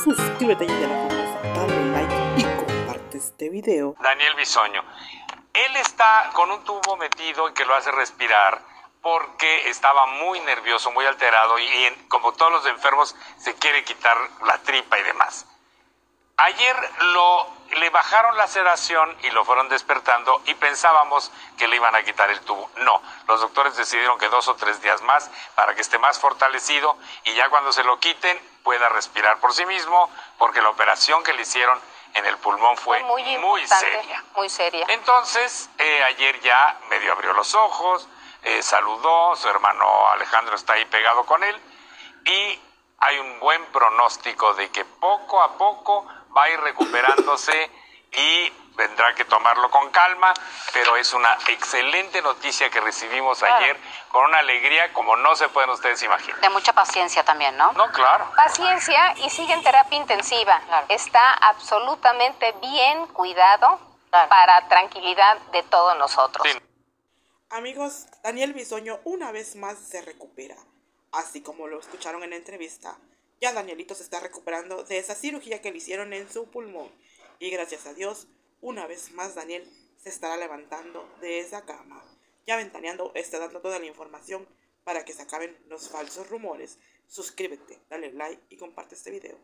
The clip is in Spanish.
suscríbete y de la famosa, dale like y comparte este video. Daniel Bisoño. Él está con un tubo metido y que lo hace respirar porque estaba muy nervioso, muy alterado y como todos los enfermos se quiere quitar la tripa y demás. Ayer le bajaron la sedación y lo fueron despertando y pensábamos que le iban a quitar el tubo. No, los doctores decidieron que 2 o 3 días más para que esté más fortalecido y ya cuando se lo quiten pueda respirar por sí mismo, porque la operación que le hicieron en el pulmón fue muy seria. Muy seria. Entonces, ayer ya medio abrió los ojos, saludó, su hermano Alejandro está ahí pegado con él y hay un buen pronóstico de que poco a poco va a ir recuperándose y vendrá que tomarlo con calma, pero es una excelente noticia que recibimos ayer con una alegría como no se pueden ustedes imaginar. De mucha paciencia también, ¿no? No, claro. Paciencia y sigue en terapia intensiva. Claro. Está absolutamente bien cuidado para tranquilidad de todos nosotros. Sí. Amigos, Daniel Bisoño una vez más se recupera. Así como lo escucharon en la entrevista, ya Danielito se está recuperando de esa cirugía que le hicieron en su pulmón. Y gracias a Dios, una vez más Daniel se estará levantando de esa cama. Ya Ventaneando está dando toda la información para que se acaben los falsos rumores. Suscríbete, dale like y comparte este video.